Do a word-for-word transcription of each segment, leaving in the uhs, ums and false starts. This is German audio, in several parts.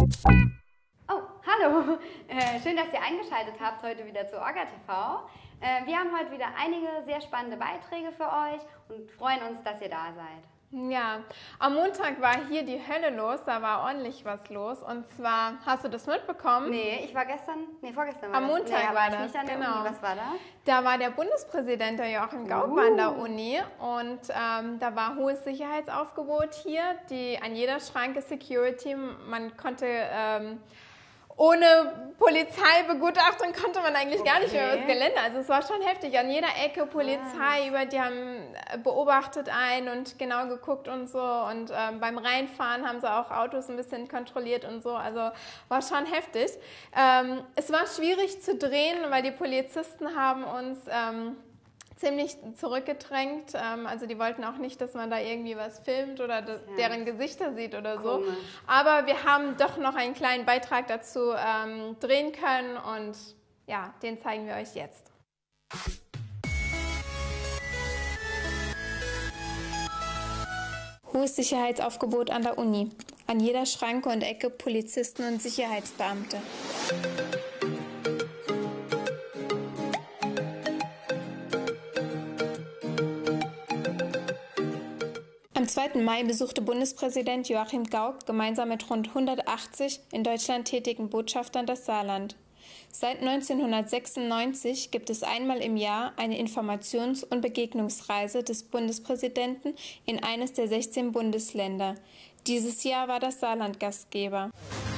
Oh, hallo! Äh, schön, dass ihr eingeschaltet habt heute wieder zu Orga T V. Äh, wir haben heute wieder einige sehr spannende Beiträge für euch und freuen uns, dass ihr da seid. Ja, am Montag war hier die Hölle los, da war ordentlich was los. Und zwar, hast du das mitbekommen? Nee, ich war gestern, nee, vorgestern war Am das. Montag nee, war ich das, nicht an der genau. Uni. Was war da? Da war der Bundespräsident, der Joachim Gauck, Uh. war an der Uni. Und ähm, da war hohes Sicherheitsaufgebot hier, die an jeder Schranke Security. Man konnte... Ähm, Ohne Polizeibegutachtung konnte man eigentlich okay. gar nicht mehr übers Gelände. Also es war schon heftig. An jeder Ecke Polizei, über die haben beobachtet einen und genau geguckt und so. Und ähm, beim Reinfahren haben sie auch Autos ein bisschen kontrolliert und so. Also war schon heftig. Ähm, es war schwierig zu drehen, weil die Polizisten haben uns... Ähm, ziemlich zurückgedrängt, also die wollten auch nicht, dass man da irgendwie was filmt oder ja. deren Gesichter sieht oder so. Komisch. Aber wir haben doch noch einen kleinen Beitrag dazu ähm, drehen können und ja, den zeigen wir euch jetzt. Hohes Sicherheitsaufgebot an der Uni. An jeder Schranke und Ecke Polizisten und Sicherheitsbeamte. Am zweiten Mai besuchte Bundespräsident Joachim Gauck gemeinsam mit rund hundertachtzig in Deutschland tätigen Botschaftern das Saarland. Seit neunzehnhundertsechsundneunzig gibt es einmal im Jahr eine Informations- und Begegnungsreise des Bundespräsidenten in eines der sechzehn Bundesländer. Dieses Jahr war das Saarland Gastgeber.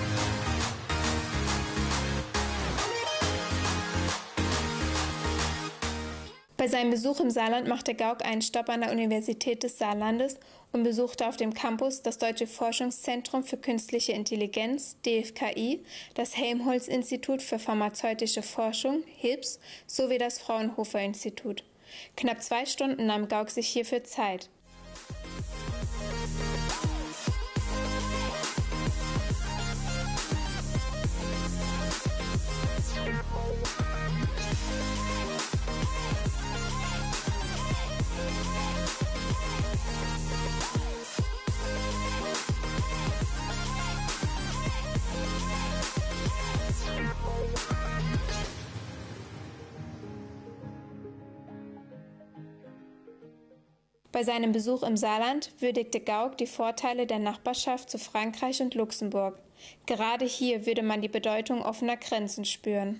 Bei seinem Besuch im Saarland machte Gauck einen Stopp an der Universität des Saarlandes und besuchte auf dem Campus das Deutsche Forschungszentrum für Künstliche Intelligenz, D F K I, das Helmholtz-Institut für pharmazeutische Forschung, H I P S, sowie das Fraunhofer-Institut. Knapp zwei Stunden nahm Gauck sich hierfür Zeit. Bei seinem Besuch im Saarland würdigte Gauck die Vorteile der Nachbarschaft zu Frankreich und Luxemburg. Gerade hier würde man die Bedeutung offener Grenzen spüren.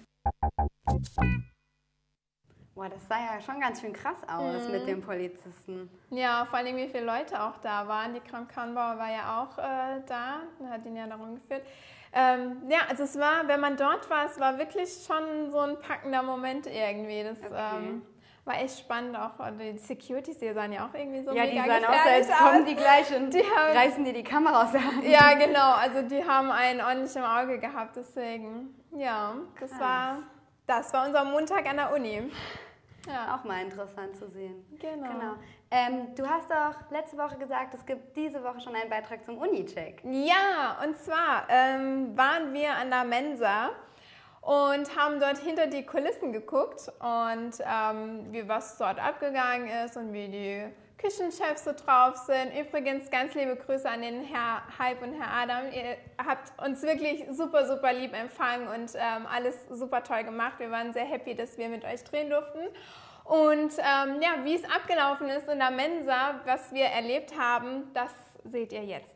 Boah, das sah ja schon ganz schön krass aus mhm. mit den Polizisten. Ja, vor allem wie viele Leute auch da waren. Die Kramp-Karrenbauer war ja auch äh, da, hat ihn ja darum geführt. Ähm, ja, also es war, wenn man dort war, es war wirklich schon so ein packender Moment irgendwie. Das, okay. ähm, War echt spannend auch. Die Securities, die sahen ja auch irgendwie so ja, mega gefährlich aus. Ja, die sahen aus, als kommen die gleich und die haben, reißen dir die Kamera aus der Hand. Ja, genau. Also die haben einen ordentlich im Auge gehabt, deswegen. Ja, das war, das war unser Montag an der Uni. Ja. Auch mal interessant zu sehen. Genau. genau. Ähm, du hast doch letzte Woche gesagt, es gibt diese Woche schon einen Beitrag zum Uni-Check. Ja, und zwar ähm, waren wir an der Mensa und haben dort hinter die Kulissen geguckt und ähm, wie was dort abgegangen ist und wie die Küchenchefs so drauf sind. Übrigens ganz liebe Grüße an den Herr Hype und Herr Adam. Ihr habt uns wirklich super, super lieb empfangen und ähm, alles super toll gemacht. Wir waren sehr happy, dass wir mit euch drehen durften. Und ähm, ja, wie es abgelaufen ist in der Mensa, was wir erlebt haben, das seht ihr jetzt.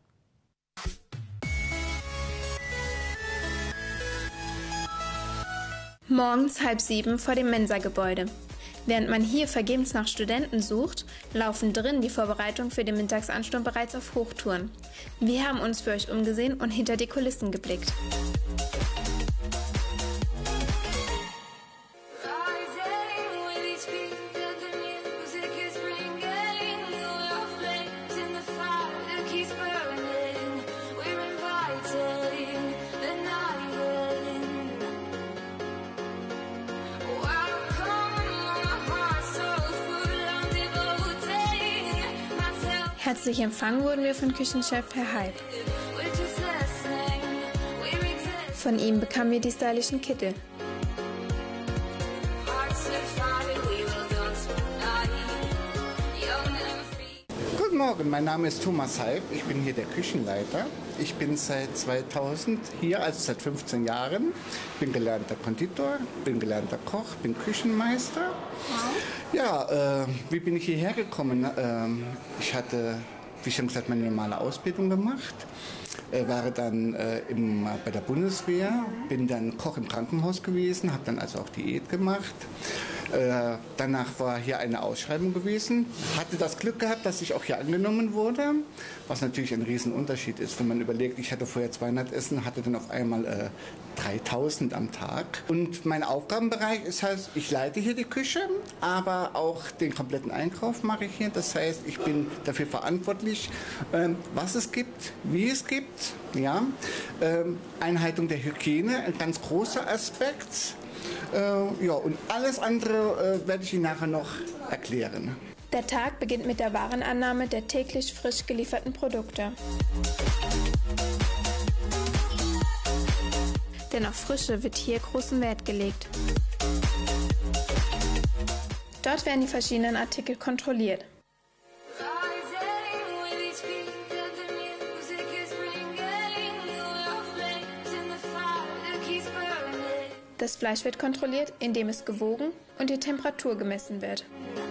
Morgens halb sieben vor dem Mensa-Gebäude. Während man hier vergebens nach Studenten sucht, laufen drin die Vorbereitungen für den Mittagsansturm bereits auf Hochtouren. Wir haben uns für euch umgesehen und hinter die Kulissen geblickt. Herzlich empfangen wurden wir von Küchenchef Herr Hype. Von ihm bekamen wir die stylischen Kittel. Guten Morgen. Morgen, mein Name ist Thomas Heib, ich bin hier der Küchenleiter. Ich bin seit zweitausend hier, also seit fünfzehn Jahren. Bin gelernter Konditor, bin gelernter Koch, bin Küchenmeister. Ja, äh, wie bin ich hierher gekommen? Ähm, ich hatte, wie schon gesagt, meine normale Ausbildung gemacht. Äh, war dann äh, im, bei der Bundeswehr, bin dann Koch im Krankenhaus gewesen, habe dann also auch Diät gemacht. Äh, danach war hier eine Ausschreibung gewesen, hatte das Glück gehabt, dass ich auch hier angenommen wurde, was natürlich ein Riesenunterschied ist, wenn man überlegt, ich hatte vorher zweihundert Essen, hatte dann auf einmal äh, dreitausend am Tag. Und mein Aufgabenbereich ist halt, ich leite hier die Küche, aber auch den kompletten Einkauf mache ich hier. Das heißt, ich bin dafür verantwortlich, ähm, was es gibt, wie es gibt. Ja? Ähm, Einhaltung der Hygiene, ein ganz großer Aspekt. Äh, ja, und alles andere äh, werde ich Ihnen nachher noch erklären. Der Tag beginnt mit der Warenannahme der täglich frisch gelieferten Produkte. Denn auf Frische wird hier großen Wert gelegt. Dort werden die verschiedenen Artikel kontrolliert. Das Fleisch wird kontrolliert, indem es gewogen und die Temperatur gemessen wird.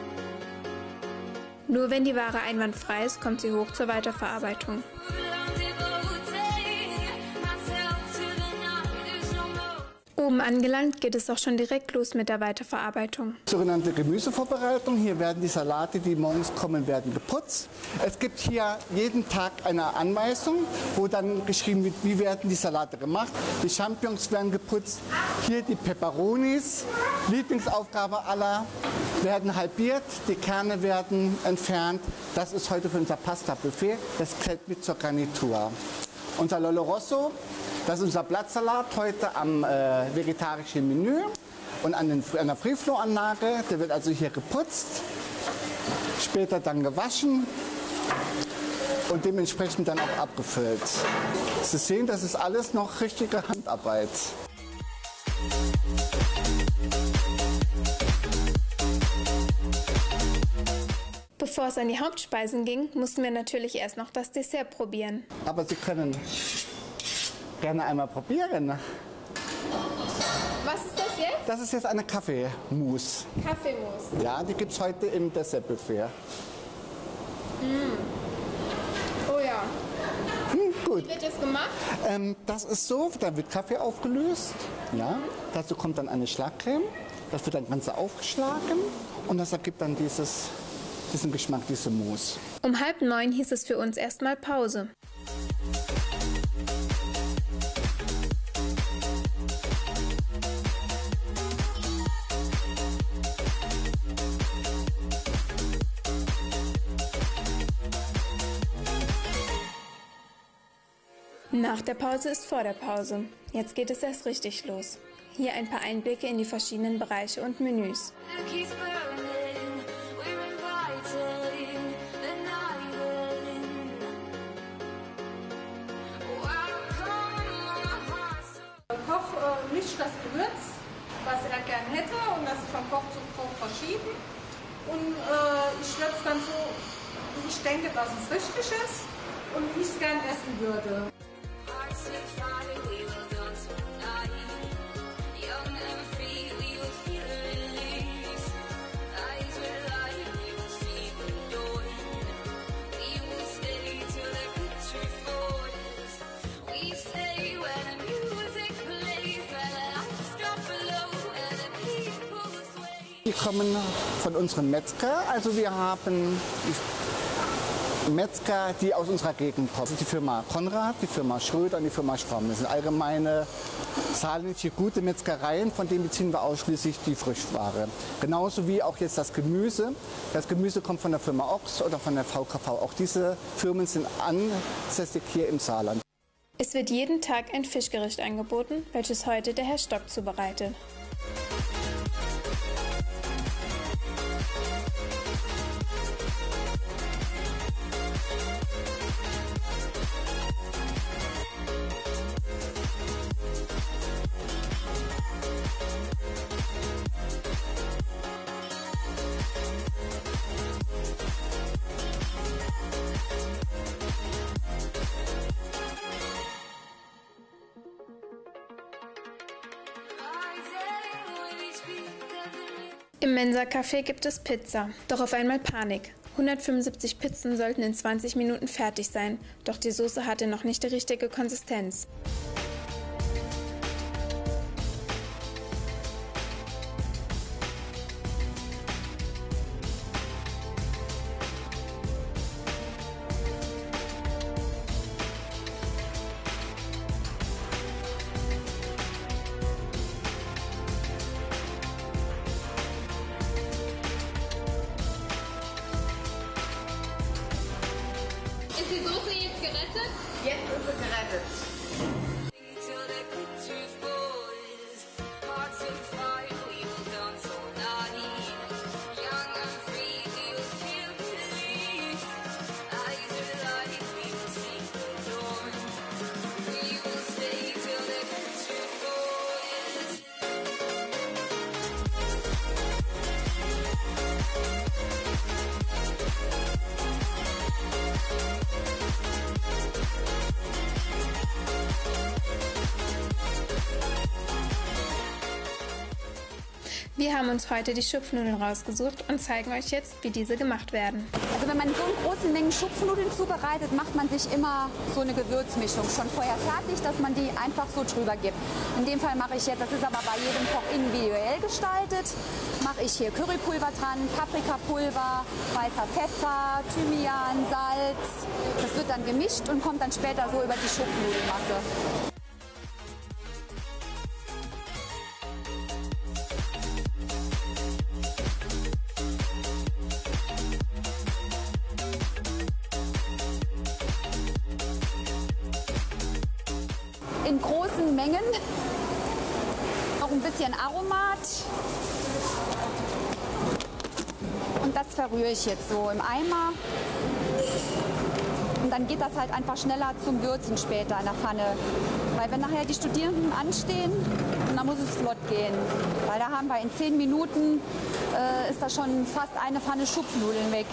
Nur wenn die Ware einwandfrei ist, kommt sie hoch zur Weiterverarbeitung. Oben angelangt geht es auch schon direkt los mit der Weiterverarbeitung. Sogenannte Gemüsevorbereitung. Hier werden die Salate, die morgens kommen, werden geputzt. Es gibt hier jeden Tag eine Anweisung, wo dann geschrieben wird, wie werden die Salate gemacht. Die Champignons werden geputzt. Hier die Peperonis, Lieblingsaufgabe aller, werden halbiert. Die Kerne werden entfernt. Das ist heute für unser Pasta-Buffet. Das zählt mit zur Garnitur. Unser Lollo Rosso. Das ist unser Blattsalat heute am äh, vegetarischen Menü und an, den, an der Free-Flow-Anlage. Der wird also hier geputzt, später dann gewaschen und dementsprechend dann auch abgefüllt. Sie sehen, das ist alles noch richtige Handarbeit. Bevor es an die Hauptspeisen ging, mussten wir natürlich erst noch das Dessert probieren. Aber Sie können gerne einmal probieren. Was ist das jetzt? Das ist jetzt eine Kaffeemousse. Kaffeemousse. Ja, die gibt es heute im Dessertbuffet. Mm. Oh ja. Hm, gut. Wie wird das gemacht? Ähm, das ist so, da wird Kaffee aufgelöst. Ja. Mhm. Dazu kommt dann eine Schlagcreme. Das wird dann ganz aufgeschlagen und das ergibt dann dieses, diesen Geschmack, diese Mousse. Um halb neun hieß es für uns erstmal Pause. Nach der Pause ist vor der Pause. Jetzt geht es erst richtig los. Hier ein paar Einblicke in die verschiedenen Bereiche und Menüs. Koch äh, mischt das Gewürz, was er gern hätte, und das ist von Koch zu Koch verschieden. Und äh, ich würde es dann so, wie ich denke, dass es richtig ist und wie ich es gern essen würde. Die kommen von unserem Metzger. Also wir haben Metzger, die aus unserer Gegend kommen. Die Firma Konrad, die Firma Schröder und die Firma Schwamm. Das sind allgemeine saarländische gute Metzgereien, von denen beziehen wir ausschließlich die Frischware. Genauso wie auch jetzt das Gemüse. Das Gemüse kommt von der Firma Ochs oder von der V K V. Auch diese Firmen sind ansässig hier im Saarland. Es wird jeden Tag ein Fischgericht angeboten, welches heute der Herr Stock zubereitet. Im Mensa-Café gibt es Pizza. Doch auf einmal Panik. hundertfünfundsiebzig Pizzen sollten in zwanzig Minuten fertig sein. Doch die Soße hatte noch nicht die richtige Konsistenz. Ist die Soße jetzt gerettet? Jetzt ist sie gerettet. Wir haben uns heute die Schupfnudeln rausgesucht und zeigen euch jetzt, wie diese gemacht werden. Also wenn man so in großen Mengen Schupfnudeln zubereitet, macht man sich immer so eine Gewürzmischung schon vorher fertig, dass man die einfach so drüber gibt. In dem Fall mache ich jetzt, das ist aber bei jedem Koch individuell gestaltet, mache ich hier Currypulver dran, Paprikapulver, weißer Pfeffer, Thymian, Salz. Das wird dann gemischt und kommt dann später so über die Schupfnudelmasse. In großen Mengen, noch ein bisschen Aromat und das verrühre ich jetzt so im Eimer und dann geht das halt einfach schneller zum Würzen später in der Pfanne, weil wenn nachher die Studierenden anstehen, dann muss es flott gehen, weil da haben wir in zehn Minuten äh, ist da schon fast eine Pfanne Schupfnudeln weg.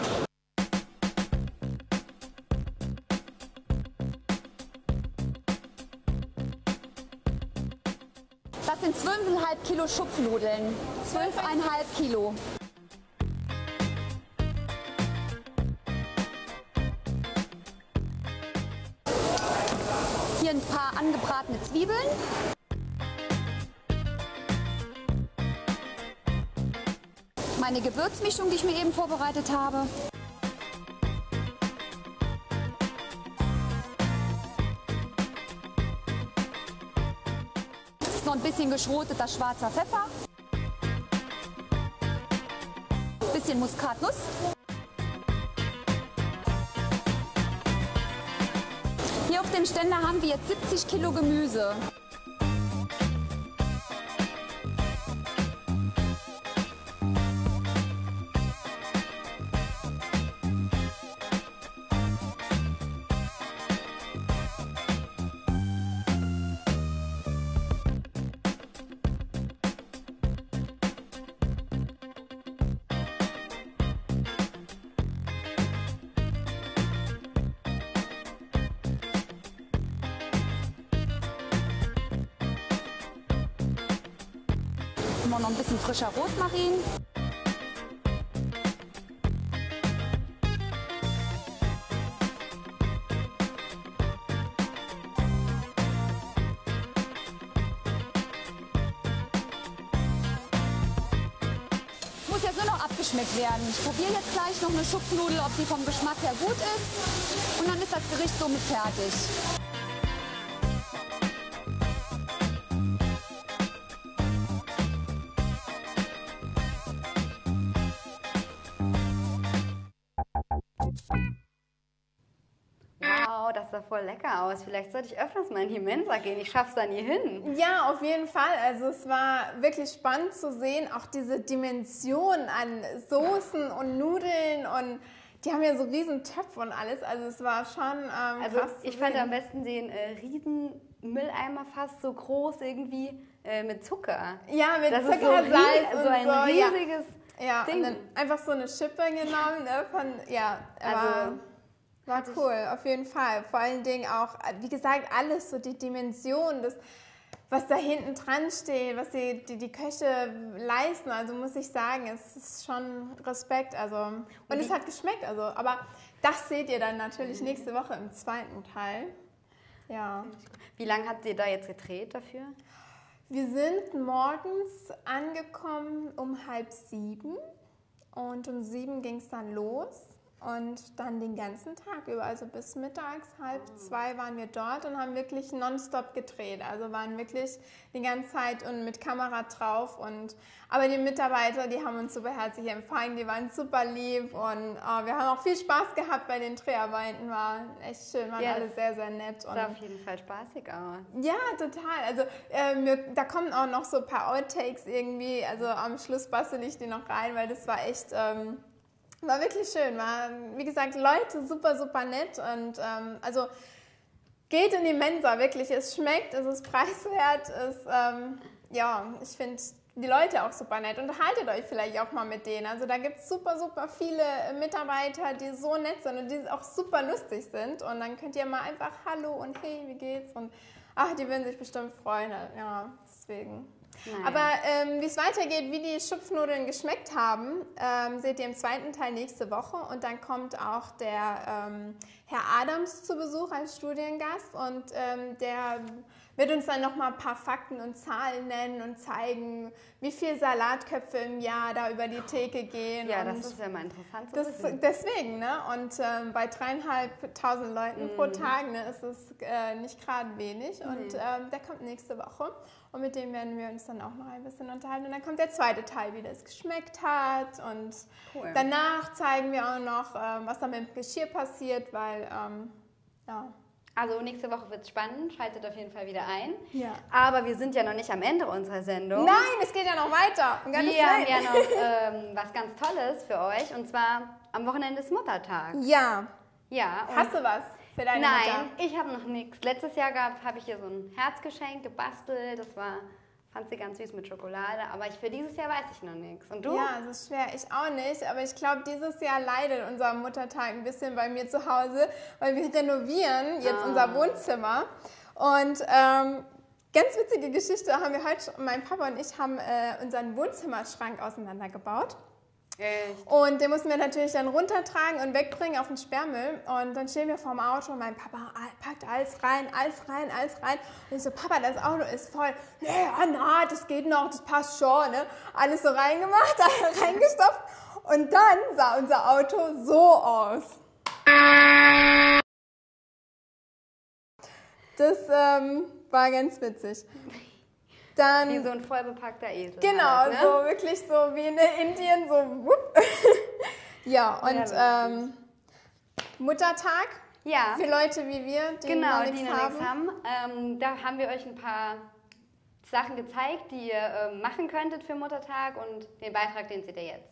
Das sind zwölf Komma fünf Kilo Schupfnudeln. zwölf Komma fünf Kilo. Hier ein paar angebratene Zwiebeln. Meine Gewürzmischung, die ich mir eben vorbereitet habe. Noch ein bisschen geschroteter schwarzer Pfeffer, ein bisschen Muskatnuss, hier auf dem Ständer haben wir jetzt siebzig Kilo Gemüse. Noch ein bisschen frischer Rosmarin. Es muss jetzt nur noch abgeschmeckt werden. Ich probiere jetzt gleich noch eine Schupfnudel, ob sie vom Geschmack her gut ist. Und dann ist das Gericht somit fertig. Wow, das sah voll lecker aus. Vielleicht sollte ich öfters mal in die Mensa gehen. Ich schaff's da nie hin. Ja, auf jeden Fall. Also es war wirklich spannend zu sehen, auch diese Dimension an Soßen und Nudeln und die haben ja so riesen Töpfe und alles. Also es war schon ähm, Also krass zu ich fand sehen. am besten den äh, riesen Mülleimer fast so groß irgendwie äh, mit Zucker. Ja, mit Das ist Zucker, so, rie- Salz so und ein so. riesiges Ja, ja Ding. und dann einfach so eine Schippe genommen. Ne, von, ja, Also, war, war hatte ich- cool, auf jeden Fall. Vor allen Dingen auch, wie gesagt, alles, so die Dimension, das was da hinten dran steht, was die, die, die Köche leisten, also muss ich sagen, es ist schon Respekt. Also, und mhm. es hat geschmeckt, also, aber das seht ihr dann natürlich nächste Woche im zweiten Teil. Ja. Wie lange habt ihr da jetzt gedreht dafür? Wir sind morgens angekommen um halb sieben und um sieben ging es dann los. Und dann den ganzen Tag über, also bis mittags, halb zwei waren wir dort und haben wirklich nonstop gedreht. Also waren wirklich die ganze Zeit und mit Kamera drauf. Und, aber die Mitarbeiter, die haben uns super herzlich empfangen, die waren super lieb. Und oh, wir haben auch viel Spaß gehabt bei den Dreharbeiten, war echt schön, waren ja, alle sehr, sehr nett. Das sah auf jeden Fall spaßig aus. Ja, total. Also ähm, wir, da kommen auch noch so ein paar Outtakes irgendwie. Also am Schluss bastel ich die noch rein, weil das war echt... Ähm, War wirklich schön, war, wie gesagt, Leute super, super nett und ähm, also geht in die Mensa, wirklich, es schmeckt, es ist preiswert, es, ähm, ja, ich finde die Leute auch super nett. Unterhaltet euch vielleicht auch mal mit denen, also da gibt es super, super viele Mitarbeiter, die so nett sind und die auch super lustig sind und dann könnt ihr mal einfach Hallo und hey, wie geht's und ach, die würden sich bestimmt freuen, ja, deswegen... Naja. Aber ähm, wie es weitergeht, wie die Schupfnudeln geschmeckt haben, ähm, seht ihr im zweiten Teil nächste Woche. Und dann kommt auch der ähm, Herr Adams zu Besuch als Studiengast. Und ähm, der wird uns dann nochmal ein paar Fakten und Zahlen nennen und zeigen, wie viele Salatköpfe im Jahr da über die Theke gehen. Ja, und das ist ja mal interessant zu das, wissen. Deswegen, ne? Und ähm, bei dreieinhalbtausend Leuten mm. pro Tag ne, ist es äh, nicht gerade wenig. Mm. Und ähm, der kommt nächste Woche. Und mit dem werden wir uns dann auch noch ein bisschen unterhalten. Und dann kommt der zweite Teil, wie das geschmeckt hat. Und cool. Danach zeigen wir auch noch, ähm, was da mit dem Geschirr passiert, weil, ähm, ja. Also nächste Woche wird es spannend, schaltet auf jeden Fall wieder ein. Ja. Aber wir sind ja noch nicht am Ende unserer Sendung. Nein, es geht ja noch weiter. Wir haben ja noch ähm, was ganz Tolles für euch. Und zwar am Wochenende ist Muttertag. Ja. Ja. Hast du was? Für deine Nein, Mutter? ich habe noch nichts. Letztes Jahr habe ich hier so ein Herzgeschenk gebastelt. Das war, fand sie ganz süß mit Schokolade. Aber ich, für dieses Jahr weiß ich noch nichts. Und du? Ja, das ist schwer. Ich auch nicht. Aber ich glaube, dieses Jahr leidet unser Muttertag ein bisschen bei mir zu Hause, weil wir renovieren jetzt ah. unser Wohnzimmer. Und ähm, ganz witzige Geschichte haben wir heute, mein Papa und ich haben äh, unseren Wohnzimmerschrank auseinandergebaut. Echt? Und den mussten wir natürlich dann runtertragen und wegbringen auf den Sperrmüll. Und dann stehen wir vorm Auto und mein Papa packt alles rein, alles rein, alles rein. Und ich so, Papa, das Auto ist voll. Nee, Anna, das geht noch, das passt schon. Ne? Alles so reingemacht, reingestopft. Und dann sah unser Auto so aus. Das ähm, war ganz witzig. Dann, wie so ein vollbepackter Esel. Genau, halt, ne? so wirklich so wie in Indien, so wupp. Ja, und ja, ähm, Muttertag ja. für Leute wie wir, die genau, noch nichts die noch haben. nichts haben. Ähm, da haben wir euch ein paar Sachen gezeigt, die ihr ähm, machen könntet für Muttertag und den Beitrag, den seht ihr jetzt.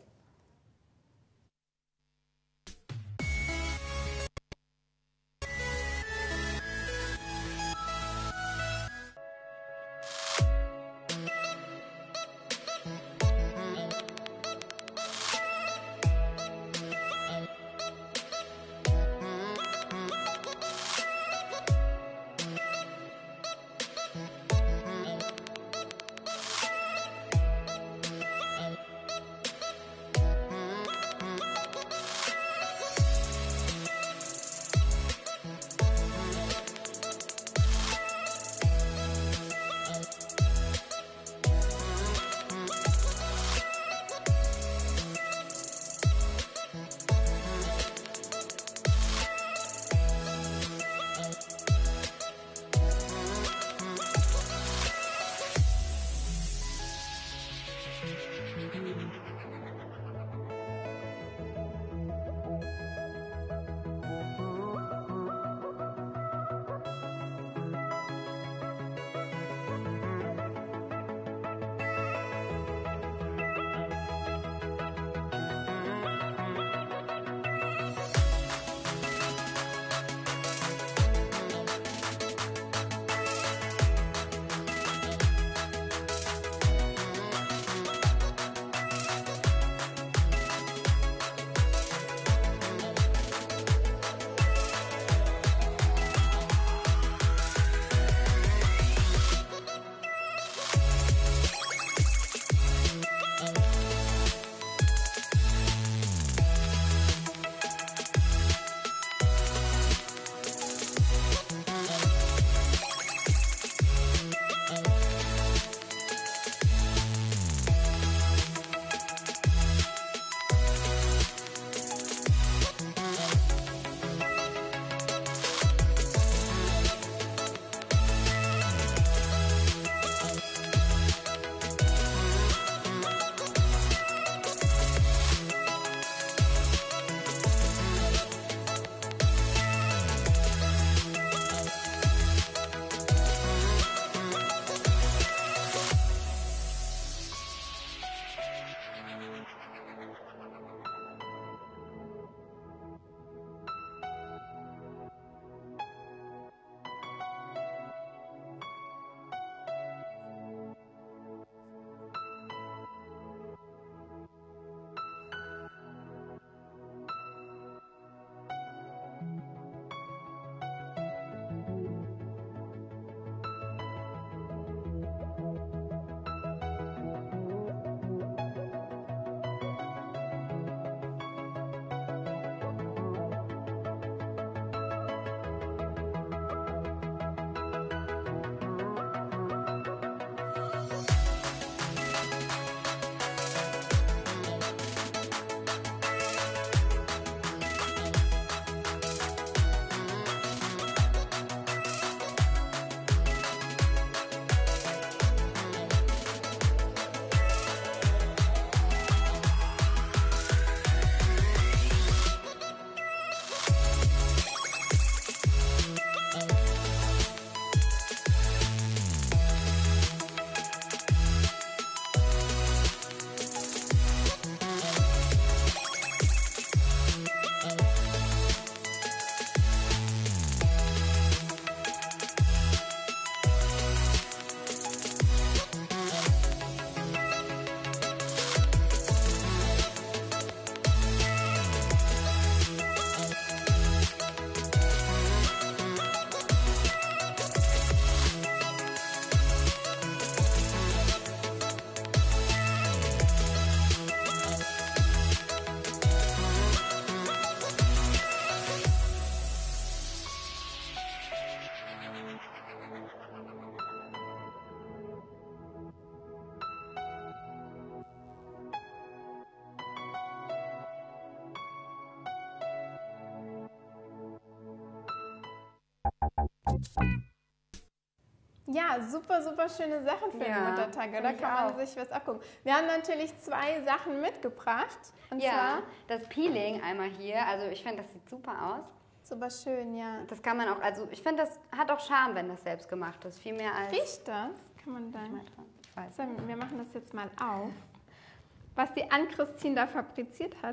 Ja, super, super schöne Sachen für Ja, den Muttertag, oder? finde ich Kann man auch. sich was abgucken. Wir haben natürlich zwei Sachen mitgebracht. Und Ja, das Peeling einmal hier, also ich finde, das sieht super aus. zwar super schön, ja. Das kann man auch, also ich finde, das hat auch Charme, wenn das selbst gemacht ist. Viel mehr als... Riecht das? Kann man dann... Ich weiß. So, wir machen das jetzt mal auf. Was die Ann-Christine da fabriziert hat.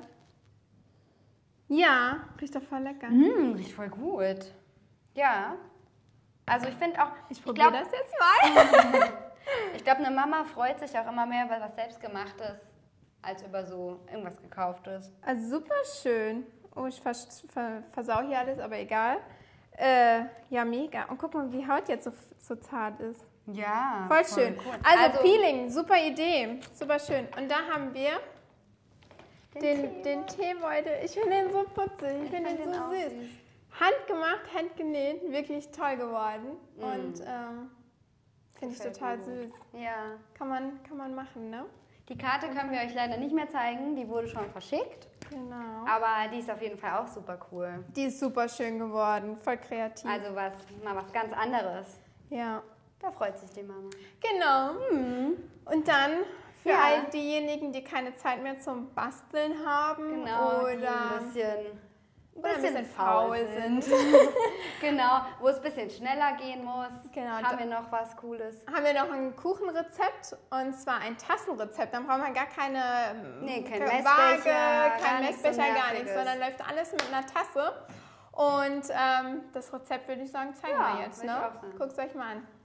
Ja, riecht doch voll lecker. Mmh, riecht voll gut. Ja. Also ich finde auch... Ich probiere das jetzt mal. Ich glaube, eine Mama freut sich auch immer mehr, weil was selbstgemachtes, als über so irgendwas gekauftes. Also super schön. Oh, ich vers ver versau hier alles, aber egal. Äh, ja, mega. Und guck mal, wie die Haut jetzt so, so zart ist. Ja. Voll schön. Cool. Also, Peeling, super Idee. Super schön. Und da haben wir den, den Teebeutel. Ich finde den so putzig. Ich finde den so auch süß. süß. Handgemacht, handgenäht, wirklich toll geworden. Mm. Und ähm, finde ich Gefällt total mir süß. gut. Ja. Kann man, kann man machen, ne? Die Karte können wir euch leider nicht mehr zeigen, die wurde schon verschickt. Genau. Aber die ist auf jeden Fall auch super cool. Die ist super schön geworden, voll kreativ. Also was, mal was ganz anderes. ja. Da freut sich die Mama. Genau. Und dann für Ja. all diejenigen, die keine Zeit mehr zum Basteln haben Genau, die oder, ein bisschen, oder ein bisschen faul sind, Genau, wo es ein bisschen schneller gehen muss. Genau, Haben da- wir noch was Cooles? haben wir noch ein Kuchenrezept und zwar ein Tassenrezept. Dann braucht man gar keine Nee, kein ke- Messbecher, Waage, gar kein nichts so Messbecher, gar nichts, Nerviges. sondern läuft alles mit einer Tasse. Und ähm, das Rezept würde ich sagen, zeigen Ja, wir jetzt. würde Ne? ich auch sagen. Guckt es euch mal an.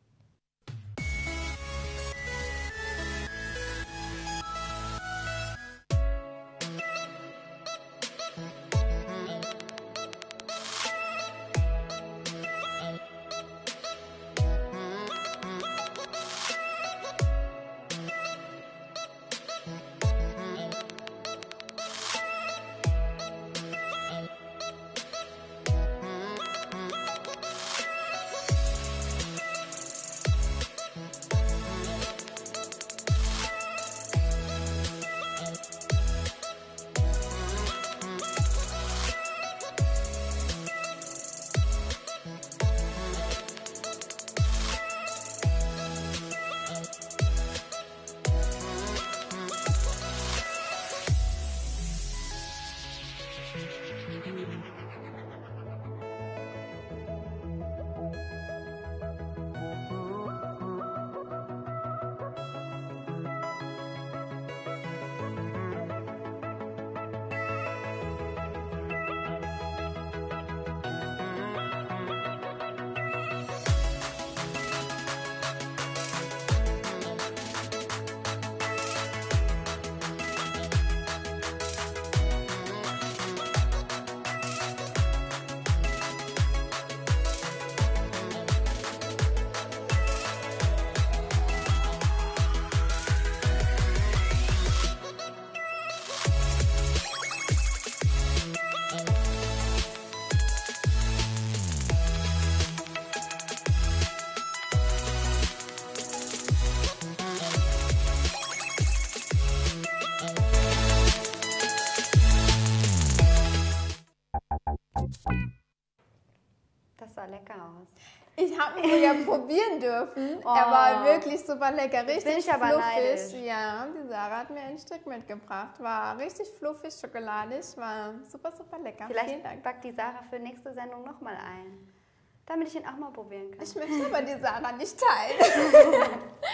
Das sah lecker aus. Ich habe ihn sogar probieren dürfen. Oh. Er war wirklich super lecker, richtig bin ich aber fluffig. neidisch. Ja, die Sarah hat mir ein Stück mitgebracht. War richtig fluffig, schokoladig, war super, super lecker. Vielen Vielleicht Dank. backt die Sarah für nächste Sendung nochmal ein. Damit ich ihn auch mal probieren kann. Ich möchte aber die Sarah nicht teilen.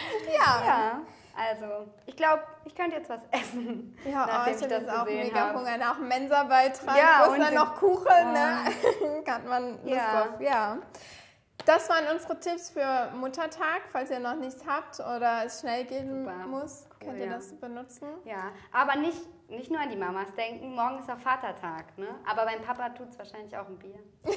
ja. Ja, also ich glaube, ich könnte jetzt was essen. Ja, oh, nachdem ich habe jetzt auch gesehen mega hab. Hunger nach dem Mensa-Beitrag. Ja, Wo ist und dann die- noch Kuchen? Ne? Hat man Lust Ja. drauf. Ja. Das waren unsere Tipps für Muttertag. Falls ihr noch nichts habt oder es schnell gehen Super. muss, Cool, könnt ihr ja. das benutzen. Ja, aber nicht, nicht nur an die Mamas denken. Morgen ist auch Vatertag, ne? Aber beim Papa tut es wahrscheinlich auch ein Bier.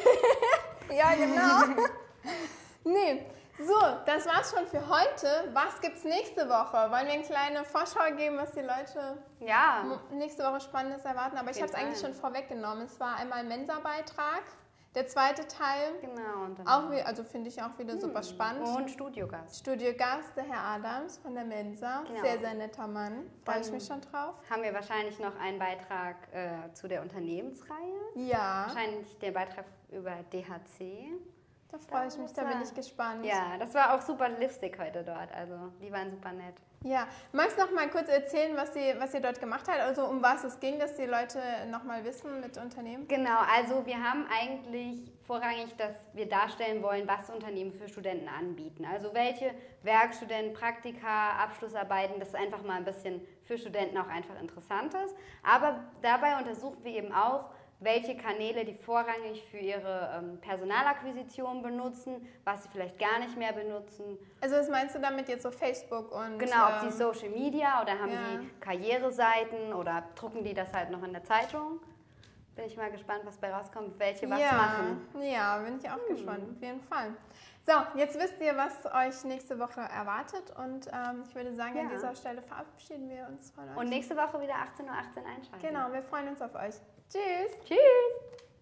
Ja, genau. Nee, so, das war's schon für heute. Was gibt's nächste Woche? Wollen wir eine kleine Vorschau geben, was die Leute Ja, m- nächste Woche Spannendes erwarten? Aber ich habe jeden es eigentlich Fall. schon vorweggenommen. Es war einmal Mensa-Beitrag, der zweite Teil. genau. Und dann Auch, wie- also finde ich auch wieder super spannend. und Studiogast. Studiogast, der Herr Adams von der Mensa. Genau. Sehr, sehr netter Mann. Freue ich Dann- mich schon drauf. Haben wir wahrscheinlich noch einen Beitrag äh, zu der Unternehmensreihe. Ja, Wahrscheinlich der Beitrag über D H C. Da freue ich mich, da bin ich gespannt. Ja, das war auch super lustig heute dort, also die waren super nett. Ja, magst du noch mal kurz erzählen, was, die, was ihr dort gemacht habt, also um was es ging, dass die Leute noch mal wissen mit Unternehmen? Genau, also wir haben eigentlich vorrangig, dass wir darstellen wollen, was Unternehmen für Studenten anbieten. Also welche Werkstudenten, Praktika, Abschlussarbeiten, das ist einfach mal ein bisschen für Studenten auch einfach interessant ist. Aber dabei untersuchen wir eben auch, welche Kanäle die vorrangig für ihre ähm, Personalakquisition benutzen, was sie vielleicht gar nicht mehr benutzen. Also was meinst du damit jetzt so Facebook und... Genau, ob ähm, sie Social Media oder haben ja. die Karriereseiten oder drucken die das halt noch in der Zeitung. Bin ich mal gespannt, was bei rauskommt, welche was ja, machen. Ja, bin ich auch hm. gespannt, auf jeden Fall. So, jetzt wisst ihr, was euch nächste Woche erwartet und ähm, ich würde sagen, ja. an dieser Stelle verabschieden wir uns von euch. Und nächste Woche wieder achtzehn Uhr achtzehn einschalten. Genau, wir freuen uns auf euch. Tschüss. Tschüss.